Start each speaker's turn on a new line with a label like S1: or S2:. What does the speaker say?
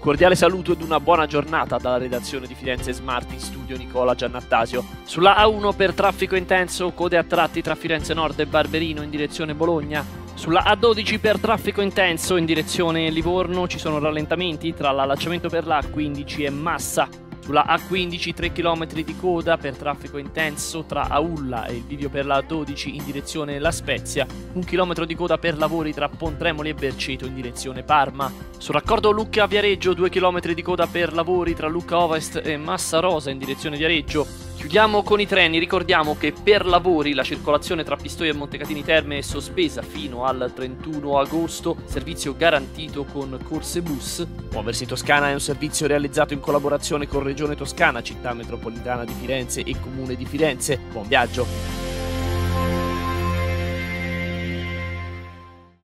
S1: cordiale saluto ed una buona giornata dalla redazione di Firenze Smart, in studio Nicola Giannattasio. Sulla A1 per traffico intenso, code a tratti tra Firenze Nord e Barberino in direzione Bologna. Sulla A12 per traffico intenso in direzione Livorno ci sono rallentamenti tra l'allacciamento per l'A15 e Massa. Sulla A15 3 km di coda per traffico intenso tra Aulla e il bivio per la A12 in direzione La Spezia, 1 chilometro di coda per lavori tra Pontremoli e Berceto in direzione Parma. Sul raccordo Lucca-Viareggio 2 km di coda per lavori tra Lucca Ovest e Massa Rosa in direzione Viareggio. Chiudiamo con i treni, ricordiamo che per lavori la circolazione tra Pistoia e Montecatini Terme è sospesa fino al 31 agosto, servizio garantito con corse bus. Muoversi in Toscana è un servizio realizzato in collaborazione con Regione Toscana, Città Metropolitana di Firenze e Comune di Firenze. Buon viaggio!